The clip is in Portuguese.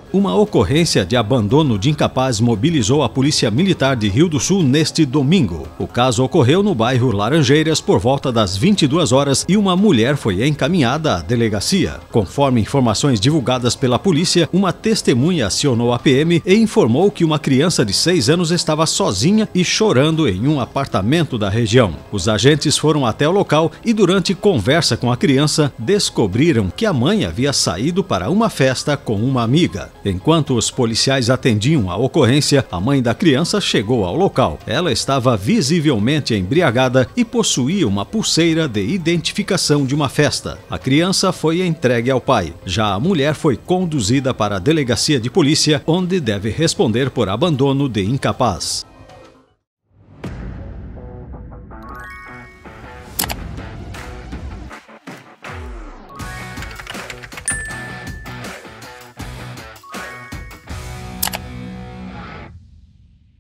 Uma ocorrência de abandono de incapaz mobilizou a Polícia Militar de Rio do Sul neste domingo. O caso ocorreu no bairro Laranjeiras por volta das 22 horas e uma mulher foi encaminhada à delegacia. Conforme informações divulgadas pela polícia, uma testemunha acionou a PM e informou que uma criança de 6 anos estava sozinha e chorando em um apartamento da região. Os agentes foram até o local e, durante conversa com a criança, descobriram que a mãe havia saído para uma festa com uma amiga. Enquanto os policiais atendiam a ocorrência, a mãe da criança chegou ao local. Ela estava visivelmente embriagada e possuía uma pulseira de identificação de uma festa. A criança foi entregue ao pai. Já a mulher foi conduzida para a delegacia de polícia, onde deve responder por abandono de incapaz.